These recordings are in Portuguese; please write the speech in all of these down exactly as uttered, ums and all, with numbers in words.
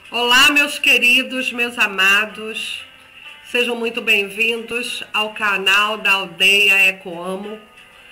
Olá, meus queridos, meus amados, sejam muito bem-vindos ao canal da Aldeia Ecoamo,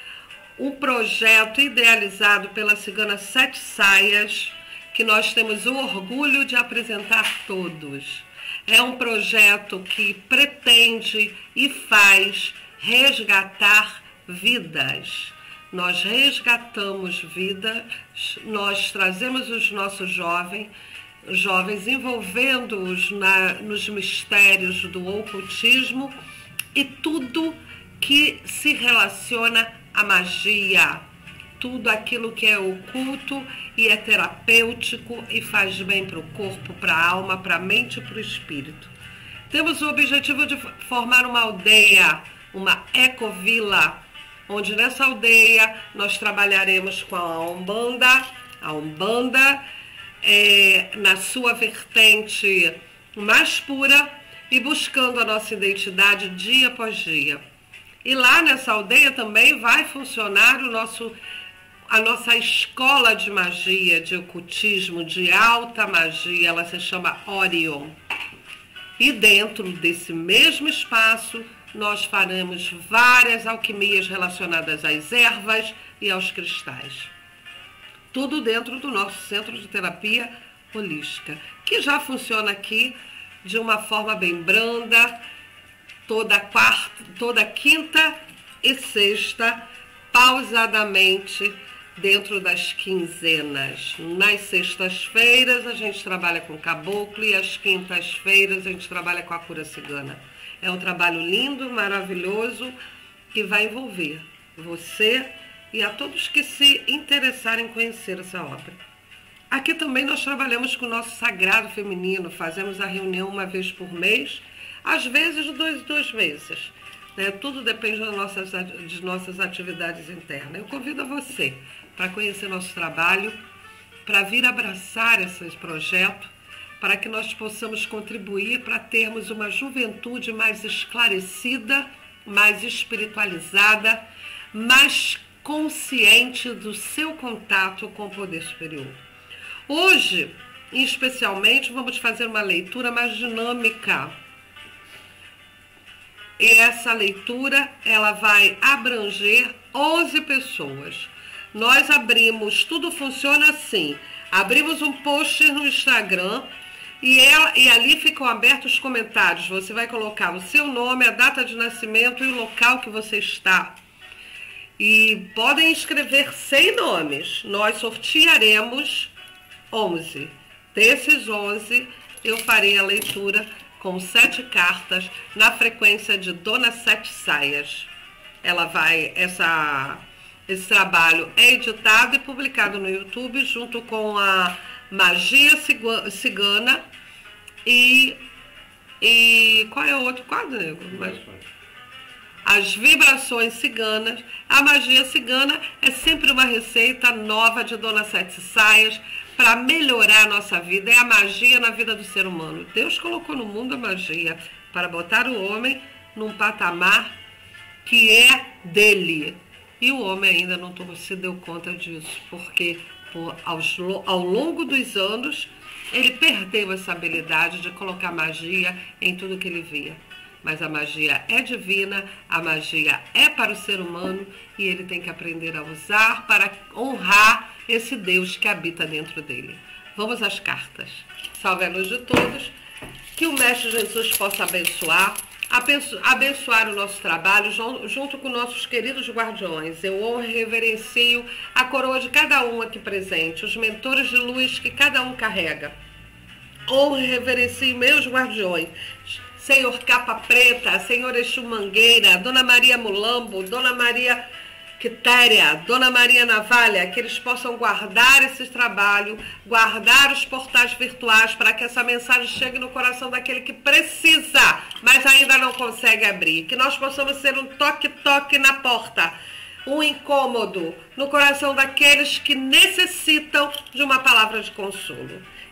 um projeto idealizado pela Cigana Sete Saias, que nós temos o orgulho de apresentar a todos. É um projeto que pretende e faz resgatar vidas. Nós resgatamos vidas, nós trazemos os nossos jovens, jovens envolvendo-os na, nos mistérios do ocultismo e tudo que se relaciona à magia, tudo aquilo que é oculto e é terapêutico e faz bem para o corpo, para a alma, para a mente e para o espírito. Temos o objetivo de formar uma aldeia, uma ecovila, onde nessa aldeia nós trabalharemos com a Umbanda, a Umbanda é, na sua vertente mais pura e buscando a nossa identidade dia após dia. E lá nessa aldeia também vai funcionar o nosso, a nossa escola de magia, de ocultismo, de alta magia, ela se chama Orion. E dentro desse mesmo espaço nós faremos várias alquimias relacionadas às ervas e aos cristais. Tudo dentro do nosso centro de terapia holística, que já funciona aqui de uma forma bem branda, toda quarta, toda quinta e sexta, pausadamente, dentro das quinzenas. Nas sextas-feiras a gente trabalha com caboclo e às quintas-feiras a gente trabalha com a cura cigana. É um trabalho lindo, maravilhoso, que vai envolver você e a todos que se interessarem em conhecer essa obra. Aqui também nós trabalhamos com o nosso sagrado feminino, fazemos a reunião uma vez por mês, às vezes duas, duas vezes. Né? Tudo depende das nossas, de nossas atividades internas. Eu convido a você para conhecer nosso trabalho, para vir abraçar esse projeto, para que nós possamos contribuir para termos uma juventude mais esclarecida, mais espiritualizada, mais consciente do seu contato com o poder superior. Hoje, especialmente, vamos fazer uma leitura mais dinâmica. E essa leitura, ela vai abranger onze pessoas. Nós abrimos, tudo funciona assim, abrimos um post no Instagram, E, ela, e ali ficam abertos os comentários. Você vai colocar o seu nome, a data de nascimento e o local que você está. E podem escrever cem nomes. Nós sortearemos onze. Desses onze, eu farei a leitura com sete cartas na frequência de Dona Sete Saias. Ela vai, essa, esse trabalho é editado e publicado no YouTube junto com a Magia Cigana e, e qual é o outro quadro, nego? As Vibrações Ciganas. A Magia Cigana é sempre uma receita nova de Dona Sete Saias para melhorar a nossa vida. É a magia na vida do ser humano. Deus colocou no mundo a magia para botar o homem num patamar que é dele. E o homem ainda não se deu conta disso, porque Por, aos, ao longo dos anos, ele perdeu essa habilidade de colocar magia em tudo que ele via. Mas a magia é divina, a magia é para o ser humano e ele tem que aprender a usar para honrar esse Deus que habita dentro dele. Vamos às cartas. Salve a luz de todos, que o Mestre Jesus possa abençoar, abençoar o nosso trabalho junto com nossos queridos guardiões. Eu honro e reverencio a coroa de cada um aqui presente, os mentores de luz que cada um carrega. Honro e reverencio meus guardiões, Senhor Capa Preta, Senhor Exu Mangueira, Dona Maria Mulambo, Dona Maria Quitéria, Dona Maria Navalha, que eles possam guardar esse trabalho, guardar os portais virtuais para que essa mensagem chegue no coração daquele que precisa, mas ainda não consegue abrir. Que nós possamos ser um toque-toque na porta, um incômodo no coração daqueles que necessitam de uma palavra de consolo.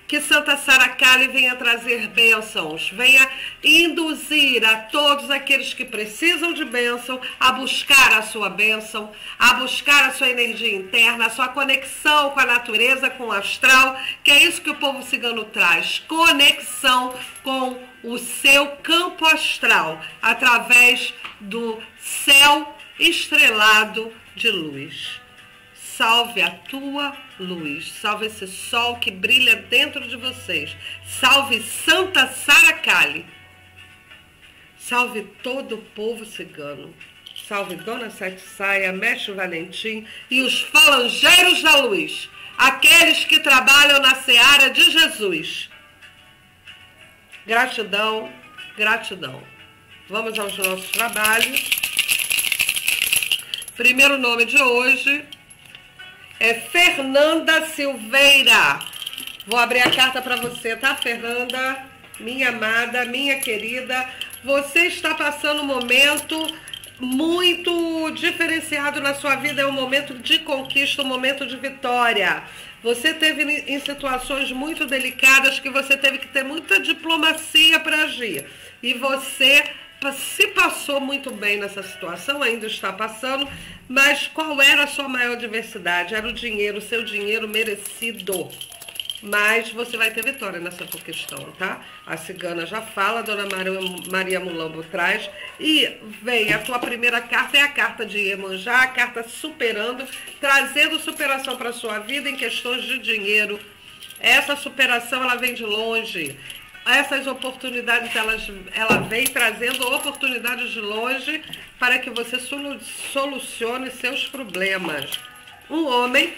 Que Santa Sara Kali venha trazer bênçãos, venha induzir a todos aqueles que precisam de bênção a buscar a sua bênção, a buscar a sua energia interna, a sua conexão com a natureza, com o astral, que é isso que o povo cigano traz, conexão com o seu campo astral, através do céu estrelado de luz. Salve a tua luz, salve esse sol que brilha dentro de vocês, salve Santa Sara Kali, salve todo o povo cigano, salve Dona Sete Saia, Mestre Valentim e os falangeiros da luz, aqueles que trabalham na seara de Jesus. Gratidão, gratidão. Vamos aos nossos trabalhos. Primeiro nome de hoje é Fernanda Silveira. Vou abrir a carta para você, tá, Fernanda? Minha amada, minha querida. Você está passando um momento muito diferenciado na sua vida. É um momento de conquista, um momento de vitória. Você teve em situações muito delicadas que você teve que ter muita diplomacia para agir. E você se passou muito bem nessa situação, ainda está passando, mas qual era a sua maior adversidade? Era o dinheiro, o seu dinheiro merecido. Mas você vai ter vitória nessa questão, tá? A cigana já fala, a Dona Maria Mulambo traz. E vem, a tua primeira carta é a carta de Iemanjá, a carta superando, trazendo superação para a sua vida em questões de dinheiro. Essa superação, ela vem de longe. Essas oportunidades, elas, ela vem trazendo oportunidades de longe para que você solu solucione seus problemas. Um homem,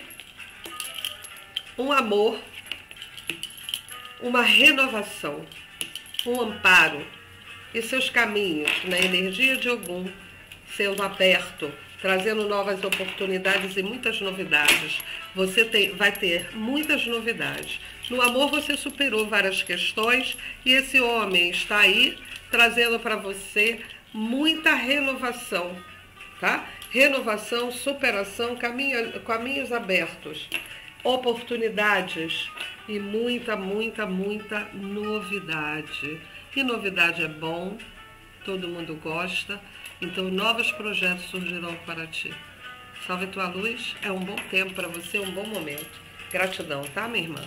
um amor, uma renovação, um amparo e seus caminhos na energia de Ogum sendo aberto, trazendo novas oportunidades e muitas novidades. Você tem, vai ter muitas novidades. No amor você superou várias questões e esse homem está aí trazendo para você muita renovação, tá? Renovação, superação, caminho, caminhos abertos, oportunidades e muita, muita, muita novidade. E novidade é bom, todo mundo gosta, então novos projetos surgirão para ti. Salve tua luz, é um bom tempo para você, um bom momento. Gratidão, tá, minha irmã?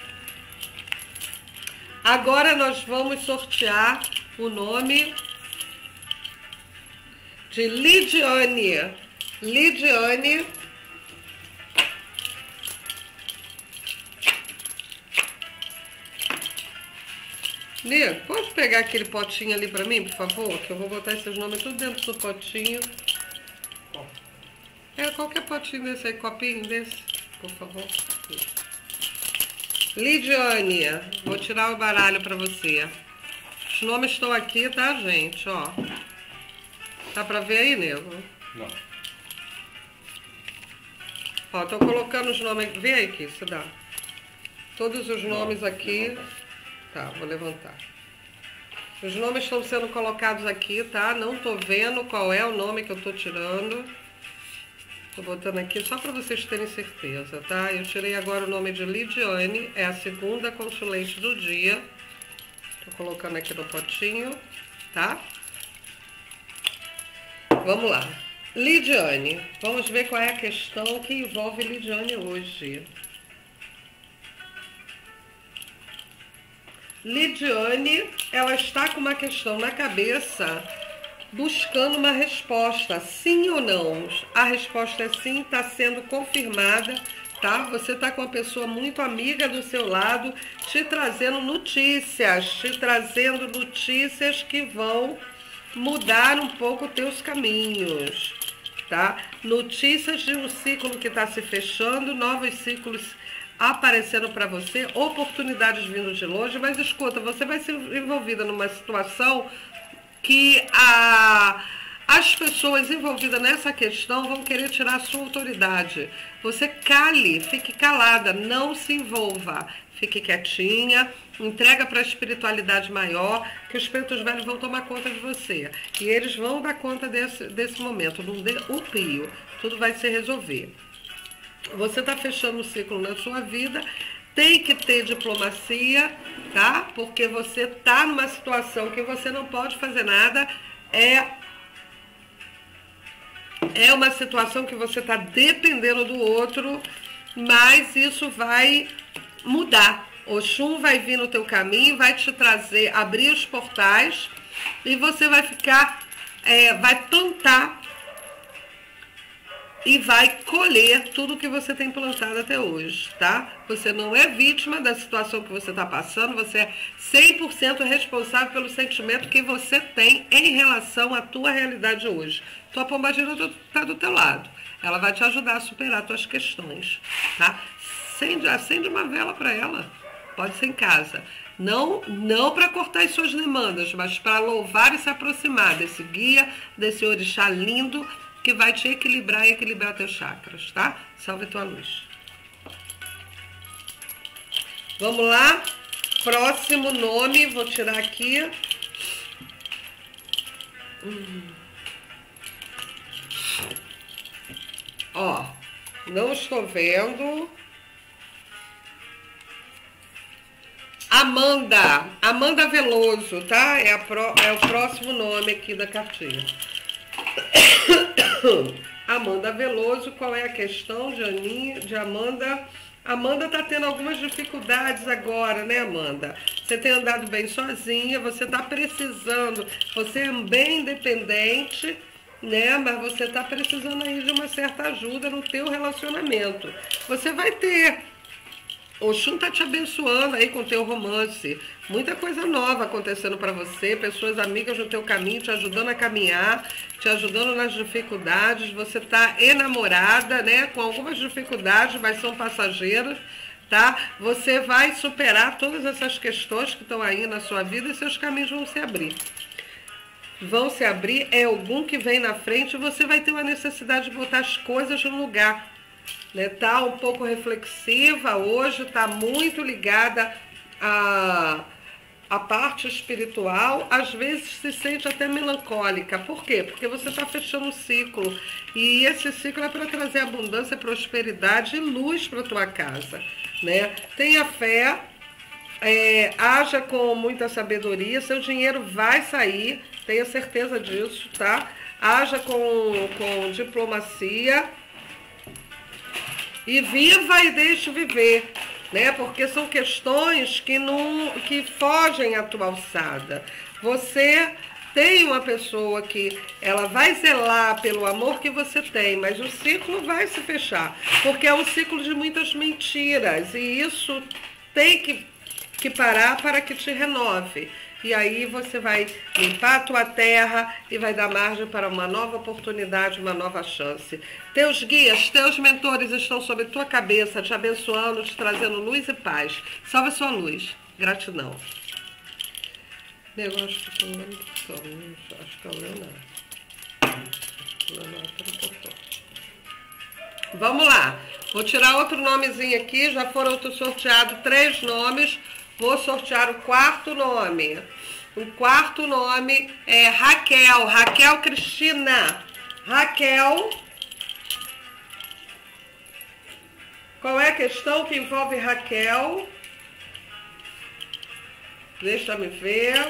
Agora nós vamos sortear o nome de Lidiane. Lidiane. Lia, pode pegar aquele potinho ali para mim, por favor? Que eu vou botar esses nomes tudo dentro do potinho. É, qualquer potinho desse aí, copinho desse, por favor. Lidiane, vou tirar o baralho para você. Os nomes estão aqui, tá, gente? Ó. Tá para ver aí, nego? Não. Ó, tô colocando os nomes. Vê aí aqui, se dá. Todos os nomes aqui. Tá, vou levantar. Os nomes estão sendo colocados aqui, tá? Não tô vendo qual é o nome que eu tô tirando. Tô botando aqui só para vocês terem certeza, tá? Eu tirei agora o nome de Lidiane, é a segunda consulente do dia. Tô colocando aqui no potinho, tá? Vamos lá. Lidiane, vamos ver qual é a questão que envolve Lidiane hoje. Lidiane, ela está com uma questão na cabeça, buscando uma resposta, sim ou não. A resposta é sim, está sendo confirmada, tá? Você está com uma pessoa muito amiga do seu lado, te trazendo notícias, te trazendo notícias que vão mudar um pouco teus caminhos, tá? Notícias de um ciclo que está se fechando, novos ciclos aparecendo para você, oportunidades vindo de longe, mas escuta, você vai ser envolvida numa situação que a, as pessoas envolvidas nessa questão vão querer tirar a sua autoridade. Você cale, fique calada, não se envolva, fique quietinha, entrega para a espiritualidade maior, que os espíritos velhos vão tomar conta de você. E eles vão dar conta desse, desse momento, não dê um pio, tudo vai se resolver. Você está fechando um ciclo na sua vida tem que ter diplomacia, tá? Porque você tá numa situação que você não pode fazer nada, é, é uma situação que você tá dependendo do outro, mas isso vai mudar. Oxum vai vir no teu caminho, vai te trazer, abrir os portais e você vai ficar, é, vai plantar e vai colher tudo que você tem plantado até hoje, tá? Você não é vítima da situação que você está passando, você é cem por cento responsável pelo sentimento que você tem em relação à tua realidade hoje. Tua pombagira está do teu lado. Ela vai te ajudar a superar as tuas questões, tá? Acende, acende uma vela para ela. Pode ser em casa. Não, não para cortar as suas demandas, mas para louvar e se aproximar desse guia, desse orixá lindo, que vai te equilibrar e equilibrar teus chakras, tá? Salve tua luz. Vamos lá. Próximo nome, vou tirar aqui. Hum. Ó, não estou vendo. Amanda. Amanda Veloso, tá? É, a pro, é o próximo nome aqui da cartinha. Amanda Veloso, qual é a questão de, Aninha, de Amanda? Amanda tá tendo algumas dificuldades agora, né, Amanda? Você tem andado bem sozinha, você tá precisando, você é bem independente, né? Mas você tá precisando aí de uma certa ajuda no teu relacionamento. Você vai ter. Oxum tá te abençoando aí com o teu romance. Muita coisa nova acontecendo para você, pessoas amigas no teu caminho, te ajudando a caminhar, te ajudando nas dificuldades. Você tá enamorada, né? Com algumas dificuldades, mas são passageiras, tá? Você vai superar todas essas questões que estão aí na sua vida e seus caminhos vão se abrir. Vão se abrir, é algum que vem na frente e você vai ter uma necessidade de botar as coisas no lugar. Né, tá um pouco reflexiva hoje, tá muito ligada à, à parte espiritual, às vezes se sente até melancólica. Por quê? Porque você está fechando um ciclo, e esse ciclo é para trazer abundância, prosperidade e luz para tua casa, né? Tenha fé, é, haja com muita sabedoria, seu dinheiro vai sair, tenha certeza disso, tá? Haja com, com diplomacia. E viva e deixe viver, né? Porque são questões que, não, que fogem à tua alçada. Você tem uma pessoa que ela vai zelar pelo amor que você tem, mas o ciclo vai se fechar, porque é um ciclo de muitas mentiras, e isso tem que, que parar para que te renove. E aí você vai limpar a tua terra e vai dar margem para uma nova oportunidade, uma nova chance. Teus guias, teus mentores estão sobre tua cabeça, te abençoando, te trazendo luz e paz. Salve a sua luz. Gratidão. Negócio que eu acho que é o Leonardo. Vamos lá. Vou tirar outro nomezinho aqui. Já foram sorteados três nomes. Vou sortear o quarto nome. O quarto nome é Raquel. Raquel Cristina. Raquel. Qual é a questão que envolve Raquel? Deixa me ver.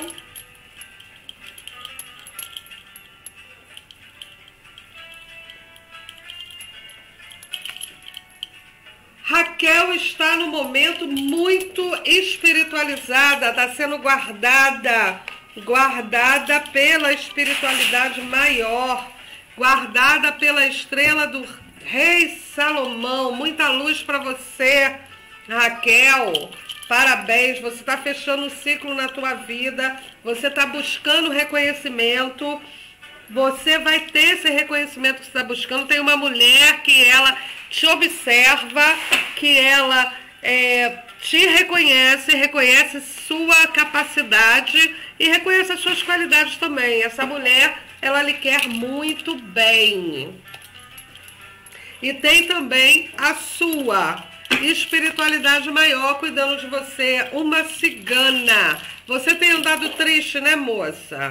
Raquel está no momento muito espiritualizada, está sendo guardada, guardada pela espiritualidade maior, guardada pela estrela do Rei Salomão. Muita luz para você, Raquel. Parabéns, você está fechando um ciclo na tua vida, você está buscando reconhecimento, você vai ter esse reconhecimento que você está buscando. Tem uma mulher que ela te observa, que ela é, te reconhece, reconhece sua capacidade e reconhece as suas qualidades também. Essa mulher, ela lhe quer muito bem. E tem também a sua espiritualidade maior cuidando de você, uma cigana. Você tem andado triste, né, moça?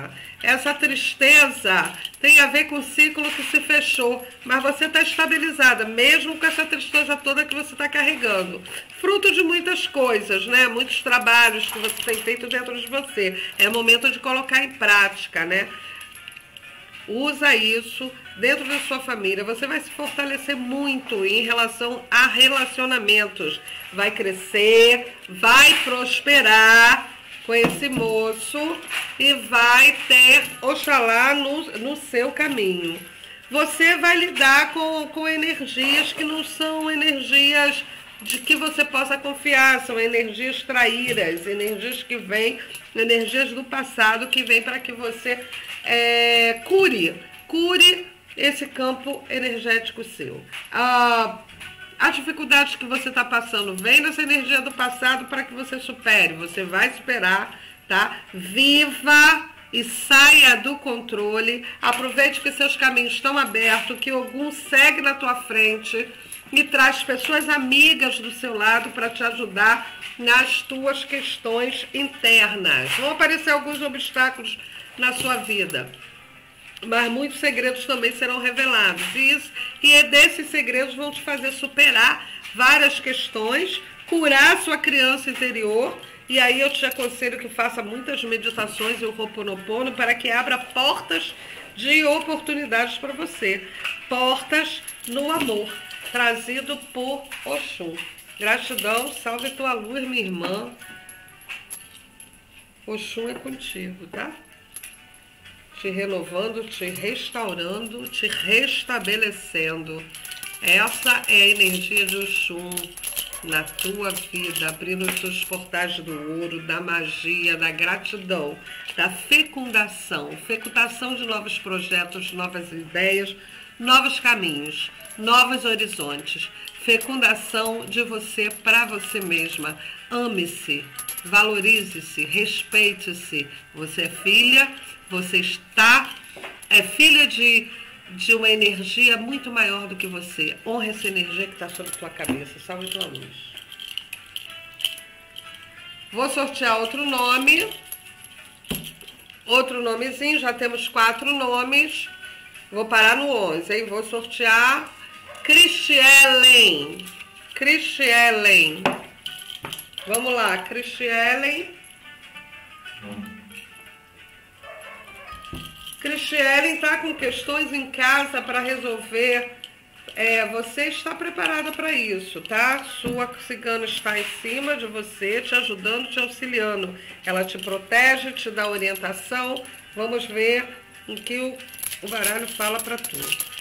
essa tristeza tem a ver com o ciclo que se fechou, mas você está estabilizada, mesmo com essa tristeza toda que você está carregando. Fruto de muitas coisas, né? Muitos trabalhos que você tem feito dentro de você. É momento de colocar em prática, né? Usa isso dentro da sua família. Você vai se fortalecer muito em relação a relacionamentos. Vai crescer, vai prosperar com esse moço e vai ter Oxalá no, no seu caminho. Você vai lidar com, com energias que não são energias de que você possa confiar, são energias traíras, energias que vêm, energias do passado que vêm para que você é, cure, cure esse campo energético seu. Ah, As dificuldades que você está passando vem dessa energia do passado para que você supere. Você vai superar, tá? Viva e saia do controle. Aproveite que seus caminhos estão abertos, que algum segue na tua frente e traz pessoas amigas do seu lado para te ajudar nas tuas questões internas. Vão aparecer alguns obstáculos na sua vida, mas muitos segredos também serão revelados. E, isso, e é desses segredos vão te fazer superar várias questões, curar sua criança interior. E aí eu te aconselho que faça muitas meditações e o Ho'oponopono para que abra portas de oportunidades para você. Portas no amor, trazido por Oxum. Gratidão, salve tua luz, minha irmã. Oxum é contigo, tá? Te renovando, te restaurando, te restabelecendo. Essa é a energia de Oxum na tua vida, abrindo os teus portais do ouro, da magia, da gratidão, da fecundação, fecundação de novos projetos, novas ideias, novos caminhos, novos horizontes, fecundação de você para você mesma. Ame-se, valorize-se, respeite-se. Você é filha, você está, é filha de, de uma energia muito maior do que você. Honre essa energia que está sobre a tua cabeça. Salve tua luz. Vou sortear outro nome. Outro nomezinho, já temos quatro nomes. Vou parar no onze, hein? Vou sortear Cristielen. Cristielen. Vamos lá, Cristielen. Cristielen está com questões em casa para resolver. É, você está preparada para isso, tá? Sua cigana está em cima de você, te ajudando, te auxiliando. Ela te protege, te dá orientação. Vamos ver o que o, o baralho fala para tu.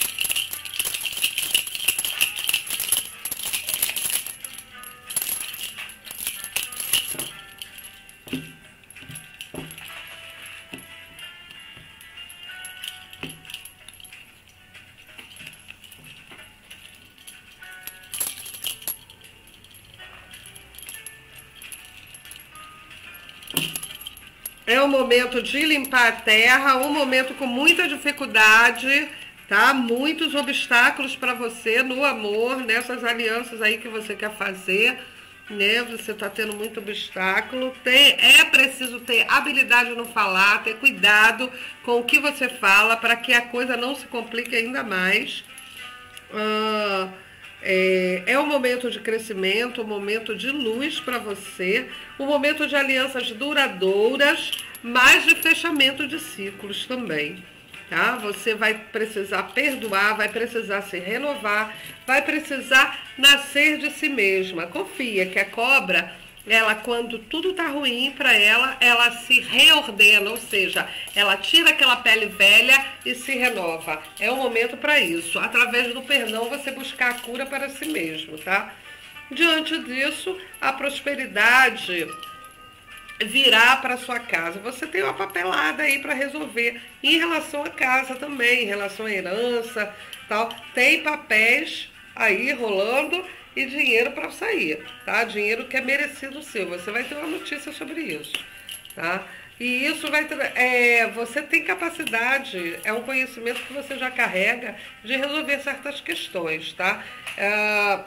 É um momento de limpar a terra, um momento com muita dificuldade, tá? Muitos obstáculos para você no amor, nessas alianças aí que você quer fazer, né? Você tá tendo muito obstáculo. Tem, é preciso ter habilidade no falar, ter cuidado com o que você fala para que a coisa não se complique ainda mais. Ah, É, é um momento de crescimento, um momento de luz para você, um momento de alianças duradouras, mas de fechamento de ciclos também, tá? Você vai precisar perdoar, vai precisar se renovar, vai precisar nascer de si mesma. Confia que a cobra, ela, quando tudo tá ruim para ela, ela se reordena, ou seja, ela tira aquela pele velha e se renova. É o momento para isso. Através do perdão, você buscar a cura para si mesmo, tá? Diante disso, a prosperidade virá para sua casa. Você tem uma papelada aí para resolver em relação à casa também, em relação à herança, tal. Tem papéis aí rolando e dinheiro para sair, tá? Dinheiro que é merecido seu. Você vai ter uma notícia sobre isso, tá? E isso vai ter, é, você tem capacidade, é um conhecimento que você já carrega de resolver certas questões, tá? É,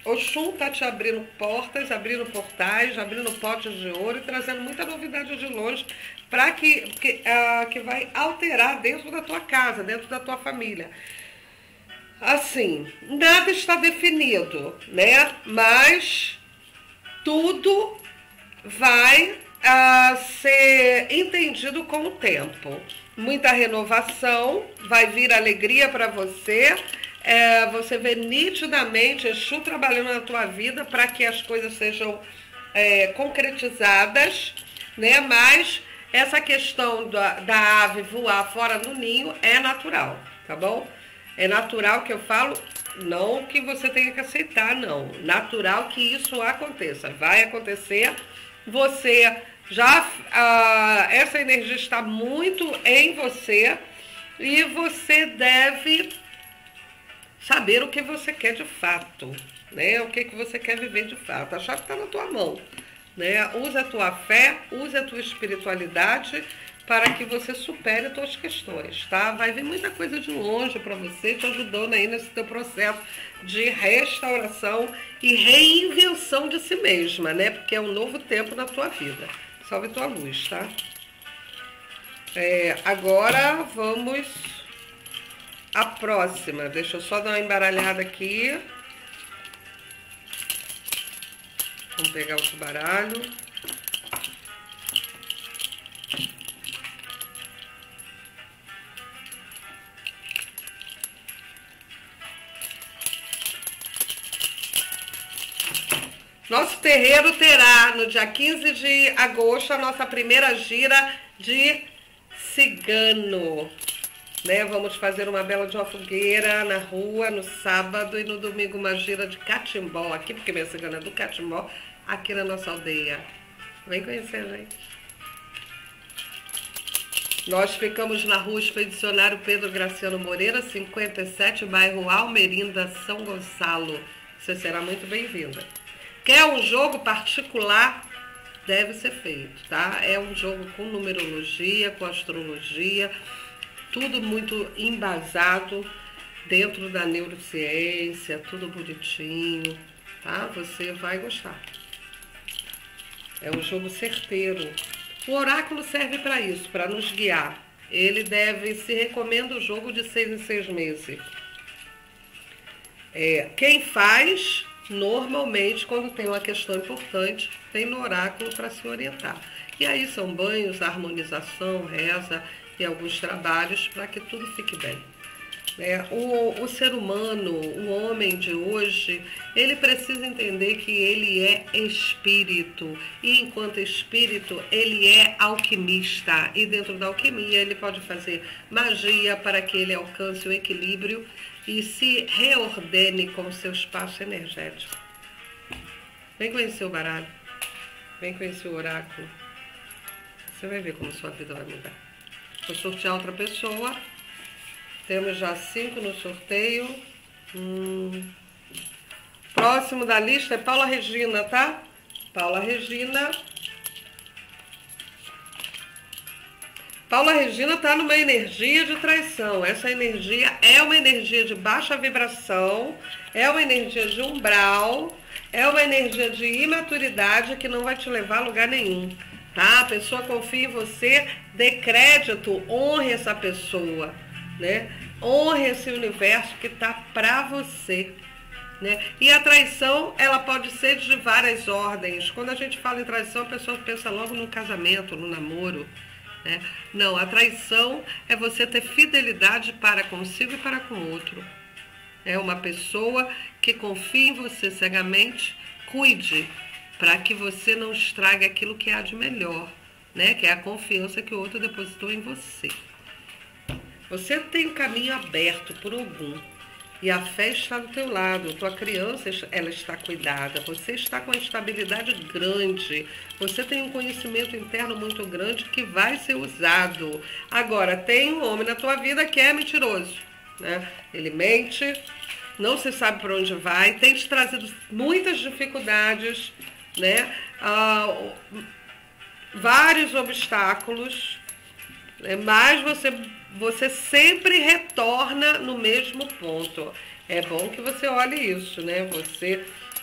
Oxum tá te abrindo portas, abrindo portais, abrindo potes de ouro e trazendo muita novidade de longe para que, que, uh, que vai alterar dentro da tua casa, dentro da tua família. Assim, nada está definido, né? Mas tudo vai uh, ser entendido com o tempo. Muita renovação, vai vir alegria para você. É, você vê nitidamente Exu trabalhando na tua vida para que as coisas sejam é, concretizadas, né? Mas essa questão da, da ave voar fora do ninho é natural, tá bom? É natural que eu falo, não que você tenha que aceitar, não. Natural que isso aconteça, vai acontecer. Você já, ah, essa energia está muito em você e você deve saber o que você quer de fato, né? O que, que você quer viver de fato. A chave está na tua mão, né? Usa a tua fé, usa a tua espiritualidade para que você supere as tuas questões, tá? Vai vir muita coisa de longe para você, te ajudando aí nesse teu processo de restauração e reinvenção de si mesma, né? Porque é um novo tempo na tua vida. Salve tua luz, tá? É, agora vamos à próxima. Deixa eu só dar uma embaralhada aqui. Vamos pegar outro baralho. Nosso terreiro terá, no dia quinze de agosto, a nossa primeira gira de cigano. Né? Vamos fazer uma bela de uma fogueira na rua no sábado e no domingo uma gira de catimbó aqui, porque minha cigana é do catimbó, aqui na nossa aldeia. Vem conhecer, gente. Nós ficamos na rua Expedicionário Pedro Graciano Moreira, cinquenta e sete, bairro Almerinda, São Gonçalo. Você será muito bem-vinda. Quer um jogo particular? Deve ser feito, tá? É um jogo com numerologia, com astrologia, tudo muito embasado dentro da neurociência, tudo bonitinho, tá? Você vai gostar. É um jogo certeiro. O oráculo serve para isso, para nos guiar. Ele deve, se recomenda o jogo de seis em seis meses. É, quem faz... Normalmente, quando tem uma questão importante, tem no oráculo para se orientar. E aí são banhos, harmonização, reza e alguns trabalhos para que tudo fique bem. É, o, o ser humano, o homem de hoje, ele precisa entender que ele é espírito. E enquanto espírito, ele é alquimista. E dentro da alquimia, ele pode fazer magia para que ele alcance o equilíbrio e se reordene com o seu espaço energético. Vem conhecer o baralho. Vem conhecer o oráculo. Você vai ver como sua vida vai mudar. Vou sortear outra pessoa. Temos já cinco no sorteio. Hum. Próximo da lista é Paula Regina, tá? Paula Regina. Paula Regina está numa energia de traição. Essa energia é uma energia de baixa vibração, é uma energia de umbral, é uma energia de imaturidade que não vai te levar a lugar nenhum, tá? A pessoa confia em você, dê crédito, honre essa pessoa, né? Honre esse universo que está para você, né? E a traição, ela pode ser de várias ordens. Quando a gente fala em traição, a pessoa pensa logo no casamento, no namoro. Né? Não, a traição é você ter fidelidade para consigo e para com o outro. É uma pessoa que confia em você cegamente, cuide para que você não estrague aquilo que há de melhor, né? Que é a confiança que o outro depositou em você. Você tem o caminho aberto por algum. E a fé está do teu lado, tua criança ela está cuidada, você está com uma estabilidade grande, você tem um conhecimento interno muito grande que vai ser usado. Agora, tem um homem na tua vida que é mentiroso, né? Ele mente, não se sabe para onde vai, tem te trazido muitas dificuldades, né? Ah, vários obstáculos, né? Mas você... você sempre retorna no mesmo ponto. É bom que você olhe isso, né? Você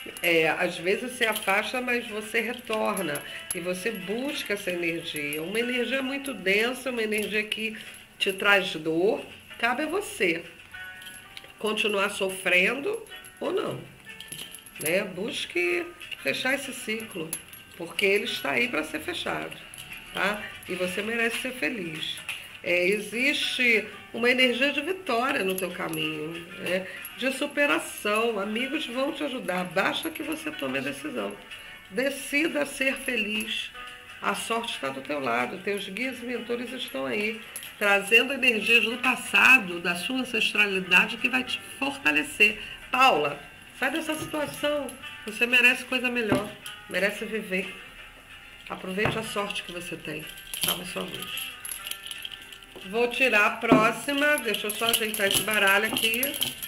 É, às vezes se afasta, mas você retorna e você busca essa energia. Uma energia muito densa, uma energia que te traz dor. Cabe a você continuar sofrendo ou não, né? Busque fechar esse ciclo, porque ele está aí para ser fechado, tá? E você merece ser feliz. É, existe uma energia de vitória no teu caminho, né? De superação. Amigos vão te ajudar, basta que você tome a decisão. Decida ser feliz. A sorte está do teu lado, teus guias e mentores estão aí, trazendo energias do passado, da sua ancestralidade, que vai te fortalecer. Paula, sai dessa situação, você merece coisa melhor, merece viver. Aproveite a sorte que você tem. Salve sua luz. Vou tirar a próxima, deixa eu só ajeitar esse baralho aqui.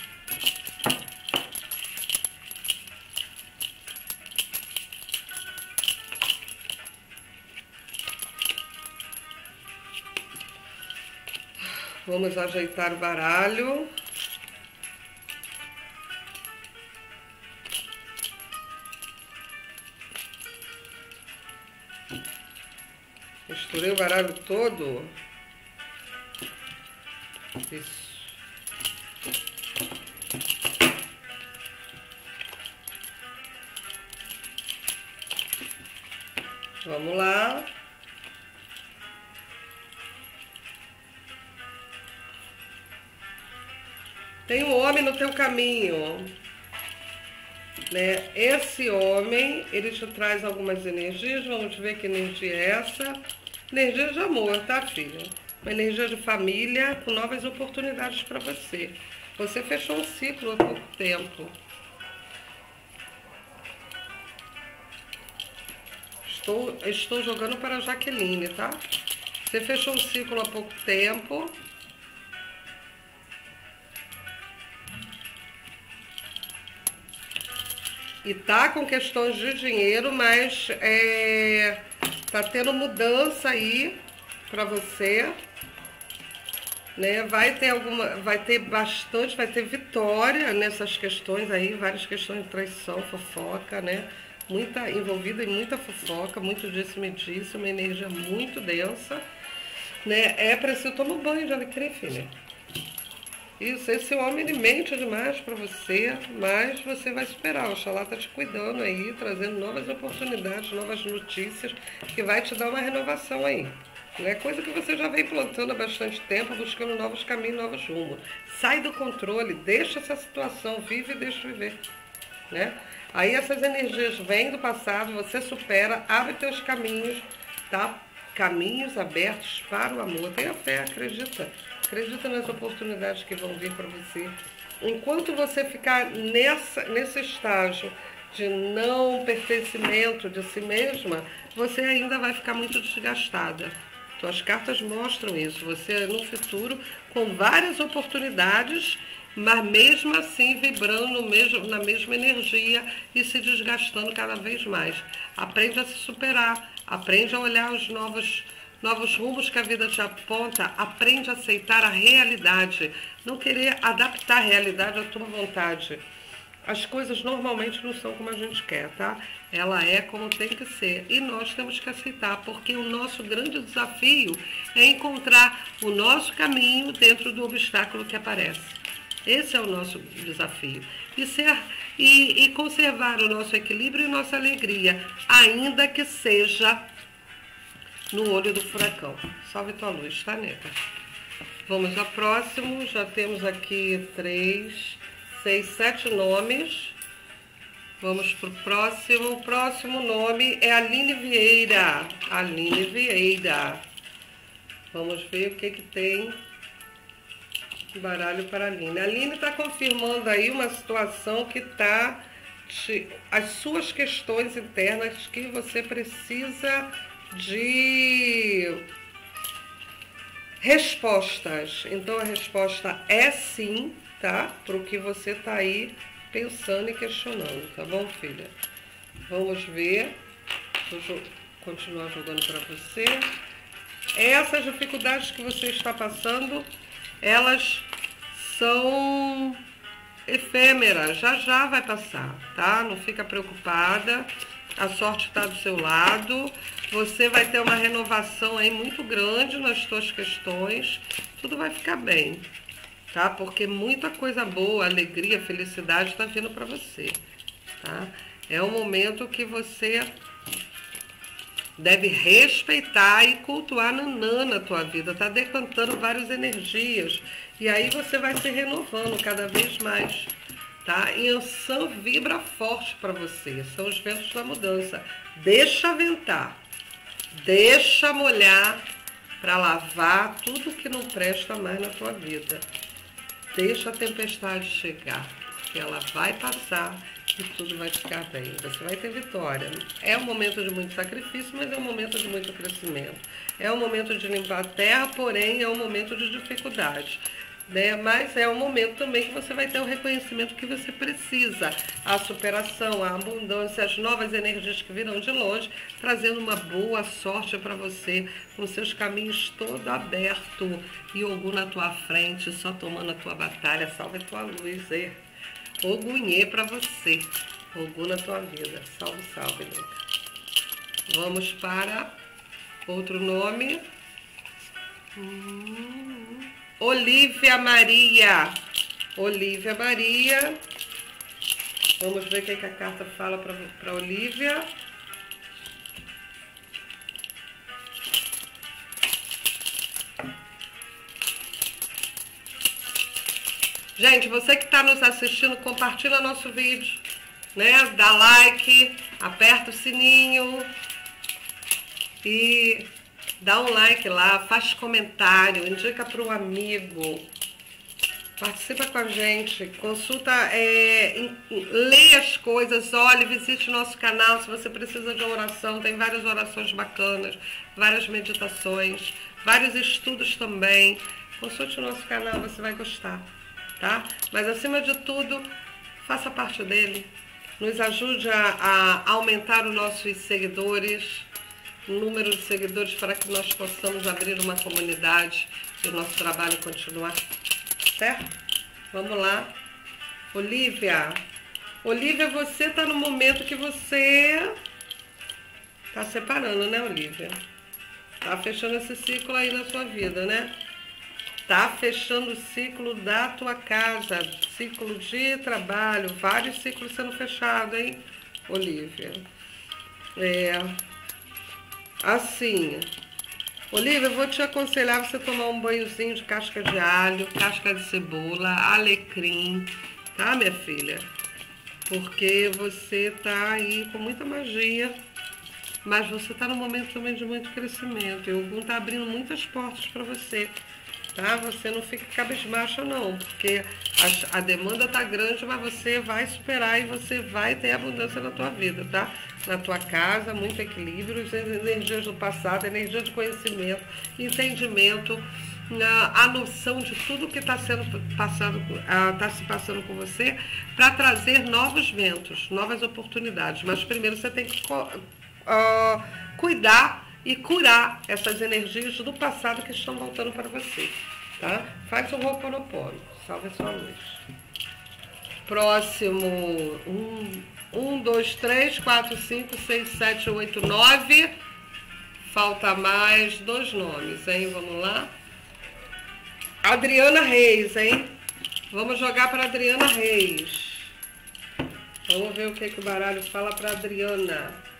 Vamos ajeitar o baralho. Misturei o baralho todo. Isso. Vamos lá. Tem um homem no teu caminho, né? Esse homem, ele te traz algumas energias. Vamos ver que energia é essa. Energia de amor, tá, filha? Uma energia de família com novas oportunidades para você. Você fechou um ciclo há pouco tempo. Estou, estou jogando para a Jaqueline, tá? Você fechou um ciclo há pouco tempo. E tá com questões de dinheiro, mas é, tá tendo mudança aí para você, né? Vai ter alguma, vai ter bastante, vai ter vitória nessas questões aí, várias questões de traição, fofoca, né? Muita envolvida em muita fofoca, muito disse me disse, uma energia muito densa, né? É preciso tomar um banho de alecrim, filha. Isso, esse homem, ele mente demais pra você, mas você vai superar. O Oxalá tá te cuidando aí, trazendo novas oportunidades, novas notícias, que vai te dar uma renovação aí. Né? Coisa que você já vem plantando há bastante tempo, buscando novos caminhos, novos rumos. Sai do controle, deixa essa situação, vive e deixa viver. Né? Aí essas energias vêm do passado, você supera, abre teus caminhos, tá? Caminhos abertos para o amor. Tenha fé, acredita. Acredita nas oportunidades que vão vir para você. Enquanto você ficar nessa, nesse estágio de não pertencimento de si mesma, você ainda vai ficar muito desgastada. Suas cartas mostram isso. Você, no futuro, com várias oportunidades, mas mesmo assim vibrando no mesmo, na mesma energia e se desgastando cada vez mais. Aprende a se superar, aprende a olhar os novos... novos rumos que a vida te aponta, aprende a aceitar a realidade, não querer adaptar a realidade à tua vontade. As coisas normalmente não são como a gente quer, tá? Ela é como tem que ser e nós temos que aceitar, porque o nosso grande desafio é encontrar o nosso caminho dentro do obstáculo que aparece. Esse é o nosso desafio. E, ser, e, e conservar o nosso equilíbrio e nossa alegria, ainda que seja no olho do furacão. Salve tua luz, tá, nega? Vamos ao próximo. Já temos aqui três, seis, sete nomes. Vamos pro próximo. O próximo nome é Aline Vieira. Aline Vieira. Vamos ver o que que tem de baralho para a Aline. A Aline está confirmando aí uma situação que tá... as suas questões internas que você precisa de respostas. Então a resposta é sim, tá? Para o que você tá aí pensando e questionando, tá bom, filha? Vamos ver. Vou continuar jogando para você. Essas dificuldades que você está passando, elas são efêmera, já já vai passar, tá? Não fica preocupada, a sorte está do seu lado, você vai ter uma renovação aí muito grande nas suas questões, tudo vai ficar bem, tá? Porque muita coisa boa, alegria, felicidade está vindo para você, tá? É um momento que você deve respeitar e cultuar Nanã na tua vida, tá decantando várias energias. E aí você vai se renovando cada vez mais, tá? E Ansan vibra forte para você, são os ventos da mudança. Deixa ventar, deixa molhar para lavar tudo que não presta mais na tua vida. Deixa a tempestade chegar, porque ela vai passar e tudo vai ficar bem. Você vai ter vitória. É um momento de muito sacrifício, mas é um momento de muito crescimento. É um momento de limpar a terra, porém é um momento de dificuldade, né? Mas é um momento também que você vai ter o reconhecimento que você precisa. A superação, a abundância, as novas energias que virão de longe, trazendo uma boa sorte para você, com seus caminhos todo aberto e Ogum na tua frente, só tomando a tua batalha. Salve a tua luz, hein? Ogunhê para você, Ogum na tua vida. Salve, salve, nega. Vamos para outro nome. Hum, Olívia Maria. Olívia Maria. Vamos ver o que, que a carta fala para Olívia. Gente, você que está nos assistindo, compartilha nosso vídeo, né? Dá like, aperta o sininho e dá um like lá, faz comentário, indica para um amigo, participa com a gente, consulta, é, leia as coisas, olhe, visite o nosso canal se você precisa de oração, tem várias orações bacanas, várias meditações, vários estudos também. Consulte o nosso canal, você vai gostar. Tá? Mas acima de tudo, faça parte dele, nos ajude a, a aumentar os nossos seguidores, o número de seguidores para que nós possamos abrir uma comunidade e o nosso trabalho continuar, certo? Vamos lá. Olívia, Olívia, você está no momento que você está separando, né, Olívia? Tá fechando esse ciclo aí na sua vida, né? Tá fechando o ciclo da tua casa, ciclo de trabalho, vários ciclos sendo fechados, hein, Olívia? É, assim, Olívia, eu vou te aconselhar você tomar um banhozinho de casca de alho, casca de cebola, alecrim, tá, minha filha? Porque você tá aí com muita magia, mas você tá num momento também de muito crescimento. E o Ogum tá abrindo muitas portas para você. Tá? Você não fica cabisbaixa não, porque a, a demanda tá grande, mas você vai superar e você vai ter abundância na tua vida, tá? Na tua casa, muito equilíbrio, as energias do passado, energia de conhecimento, entendimento, a, a noção de tudo que está sendo passado, está se passando com você, para trazer novos ventos, novas oportunidades. Mas primeiro você tem que uh, cuidar e curar essas energias do passado que estão voltando para você, tá? Faz o Ho'oponopono, salve a sua luz. Próximo, um, um, dois, três, quatro, cinco, seis, sete, oito, nove. Falta mais dois nomes, hein? Vamos lá. Adriana Reis, hein? Vamos jogar para Adriana Reis. Vamos ver o que, que o baralho fala para Adriana.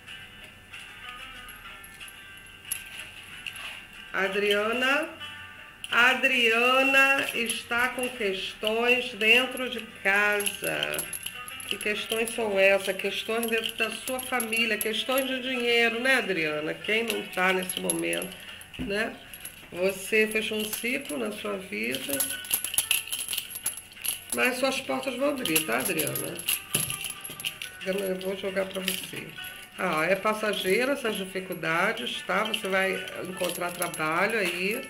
Adriana, Adriana está com questões dentro de casa. Que questões são essas? Questões dentro da sua família, questões de dinheiro, né, Adriana? Quem não está nesse momento, né? Você fechou um ciclo na sua vida, mas suas portas vão abrir, tá, Adriana? Eu vou jogar para você. Ah, é passageira essas dificuldades, tá? Você vai encontrar trabalho aí.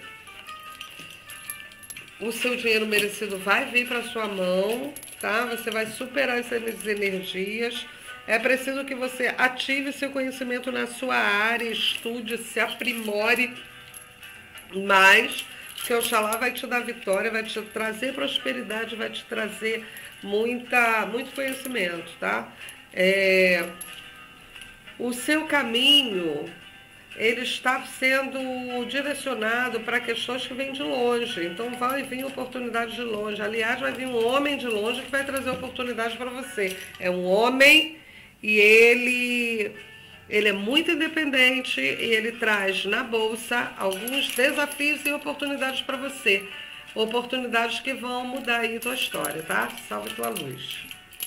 O seu dinheiro merecido vai vir para sua mão, tá? Você vai superar essas energias. É preciso que você ative seu conhecimento na sua área, estude, se aprimore mais, que Oxalá vai te dar vitória, vai te trazer prosperidade, vai te trazer muita, muito conhecimento, tá? É, o seu caminho, ele está sendo direcionado para questões que vêm de longe. Então vai vir oportunidade de longe. Aliás, vai vir um homem de longe que vai trazer oportunidade para você. É um homem e ele, ele é muito independente e ele traz na bolsa alguns desafios e oportunidades para você. Oportunidades que vão mudar aí a tua história, tá? Salve tua luz.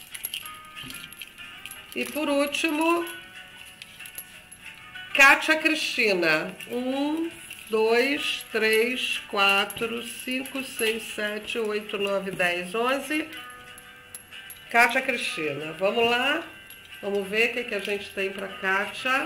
E por último, Kátia Cristina. Um, dois, três, quatro, cinco, seis, sete, oito, nove, dez, onze. Kátia Cristina. Vamos lá? Vamos ver o que, que a gente tem para Kátia.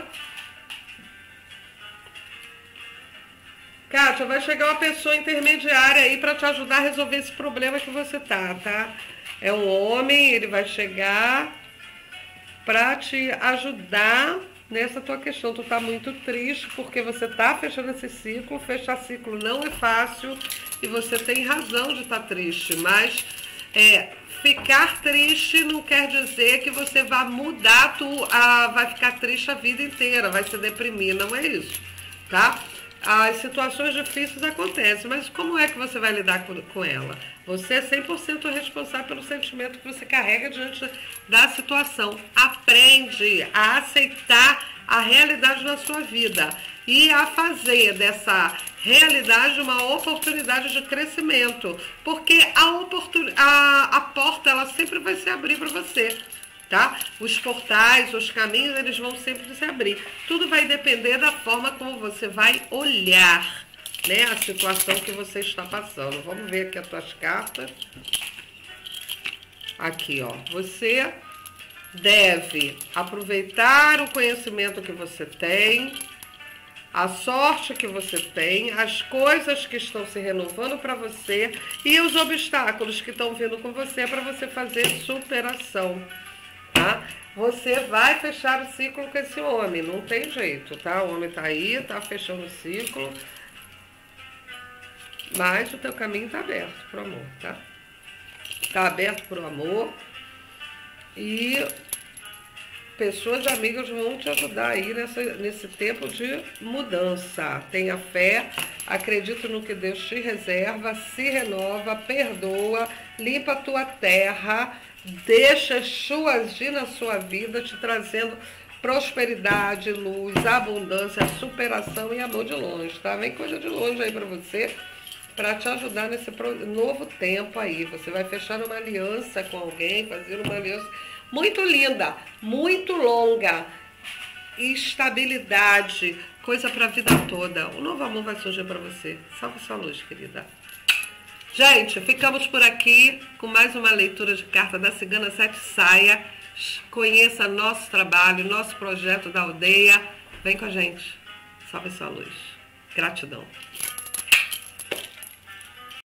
Kátia, vai chegar uma pessoa intermediária aí para te ajudar a resolver esse problema que você tá, tá? É um homem, ele vai chegar para te ajudar nessa tua questão. Tu tá muito triste porque você tá fechando esse ciclo. Fechar ciclo não é fácil e você tem razão de estar triste, mas é, ficar triste não quer dizer que você vai mudar, tu a, vai ficar triste a vida inteira, vai se deprimir, não é isso, tá? As situações difíceis acontecem, mas como é que você vai lidar com, com ela? Você é cem por cento responsável pelo sentimento que você carrega diante da situação. Aprende a aceitar a realidade da sua vida e a fazer dessa realidade uma oportunidade de crescimento, porque a, oportun... a, a porta ela sempre vai se abrir para você. Tá? Os portais, os caminhos, eles vão sempre se abrir. Tudo vai depender da forma como você vai olhar, né, a situação que você está passando. Vamos ver aqui as tuas cartas. Aqui, ó. Você deve aproveitar o conhecimento que você tem, a sorte que você tem, as coisas que estão se renovando para você e os obstáculos que estão vindo com você para você fazer superação. Tá? Você vai fechar o ciclo com esse homem, não tem jeito, tá? O homem tá aí, tá fechando o ciclo, mas o teu caminho tá aberto pro amor, tá? Tá aberto pro amor e pessoas amigas vão te ajudar aí nessa, nesse tempo de mudança. Tenha fé, acredita no que Deus te reserva, se renova, perdoa, limpa a tua terra, deixa Exu agir na sua vida, te trazendo prosperidade, luz, abundância, superação e amor de longe, tá? Vem coisa de longe aí pra você, pra te ajudar nesse novo tempo aí. Você vai fechar uma aliança com alguém, fazer uma aliança muito linda, muito longa, estabilidade, coisa pra vida toda. O novo amor vai surgir pra você. Salve sua luz, querida. Gente, ficamos por aqui com mais uma leitura de carta da Cigana Sete Saia. Conheça nosso trabalho, nosso projeto da aldeia. Vem com a gente. Salve sua luz. Gratidão.